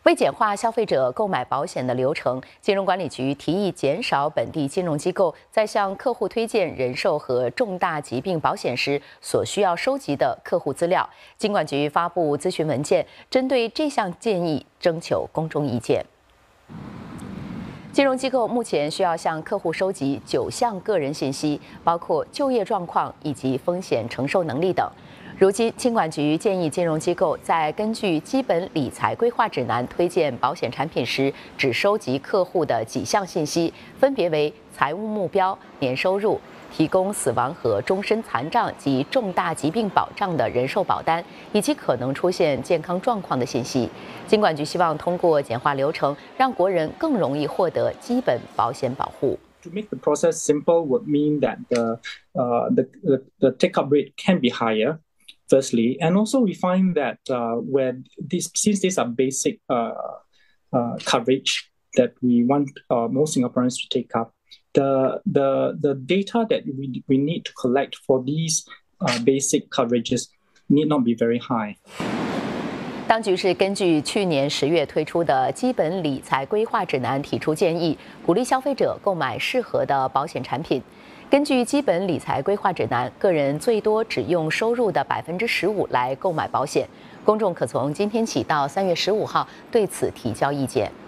为简化消费者购买保险的流程，金融管理局提议减少本地金融机构在向客户推荐人寿和重大疾病保险时所需要收集的客户资料。金管局发布咨询文件，针对这项建议征求公众意见。金融机构目前需要向客户收集9项个人信息，包括就业状况以及风险承受能力等。如今，金管局建议金融机构在根据基本理财规划指南推荐保险产品时，只收集客户的几项信息，分别为财务目标、年收入、提供死亡和终身残障及重大疾病保障的人寿保单，以及可能出现健康状况的信息。金管局希望通过简化流程，让国人更容易获得基本保险保护。 To make the process simple would mean that the take-up rate can be higher. Firstly, and also we find that since these are basic coverage that we want most Singaporeans to take up, the data that we need to collect for these basic coverages need not be very high. 当局是根据去年10月推出的基本理财规划指南提出建议，鼓励消费者购买适合的保险产品。根据基本理财规划指南，个人最多只用收入的15%来购买保险。公众可从今天起到3月15号对此提交意见。